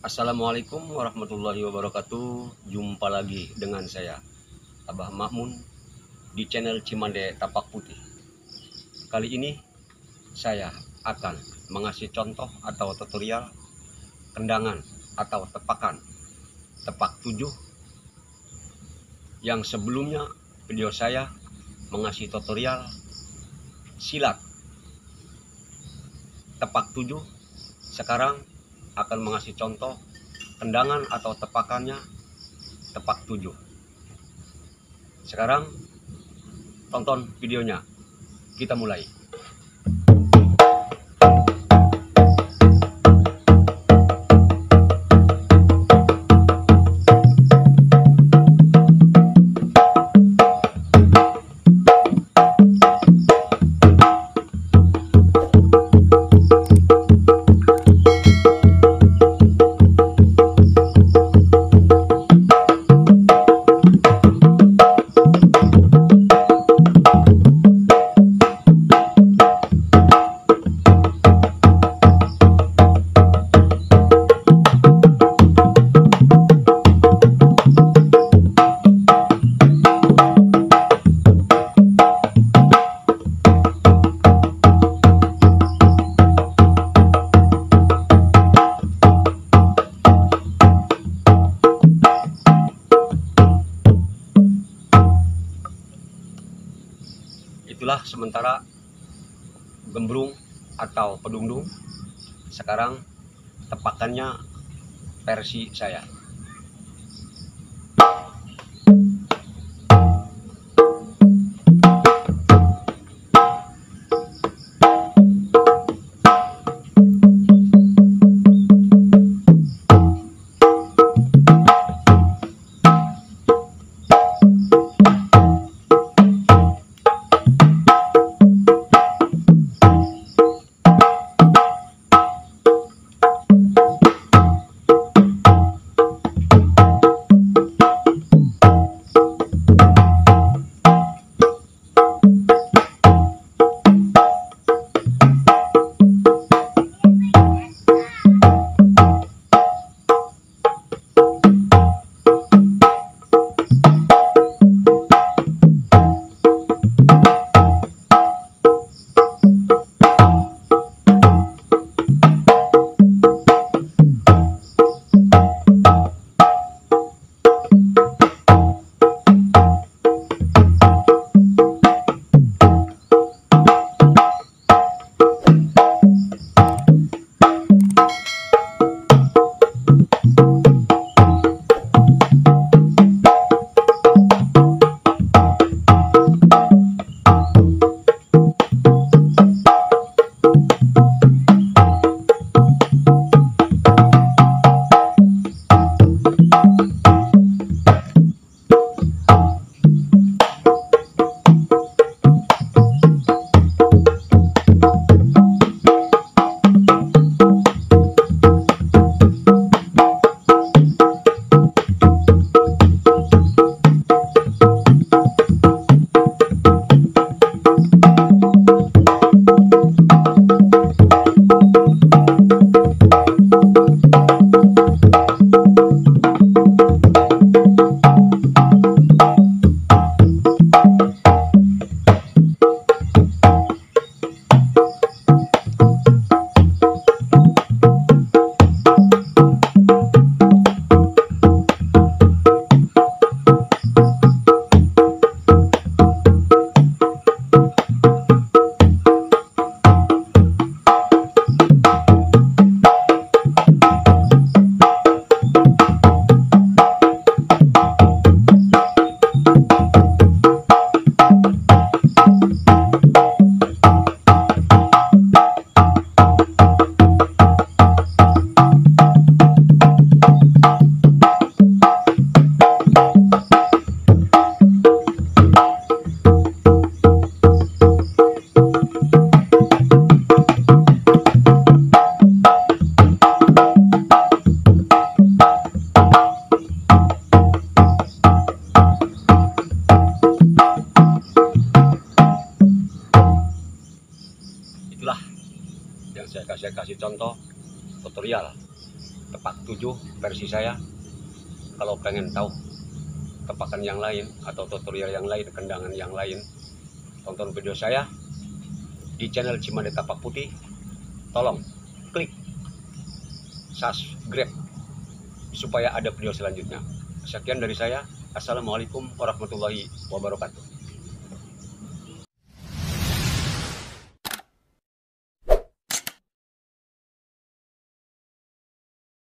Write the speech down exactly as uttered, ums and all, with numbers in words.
Assalamualaikum warahmatullahi wabarakatuh. Jumpa lagi dengan saya, Abah Makmun, di channel Cimande Tapak Putih. Kali ini saya akan mengasih contoh atau tutorial kendangan atau tepakan tepak tujuh yang sebelumnya video saya mengasih tutorial silat tepak tujuh. Sekarang akan mengasih contoh tendangan atau tepakannya tepak tujuh. Sekarang tonton videonya, kita mulai. Itulah sementara gembrung atau pedungdung. Sekarang tepakannya versi saya. Itulah yang saya kasih kasih contoh tutorial tepak tujuh versi saya. Kalau pengen tahu tepakan yang lain atau tutorial yang lain, kendangan yang lain, tonton video saya di channel Cimande Tapak Putih. Tolong klik subscribe supaya ada video selanjutnya. Sekian dari saya. Assalamualaikum warahmatullahi wabarakatuh.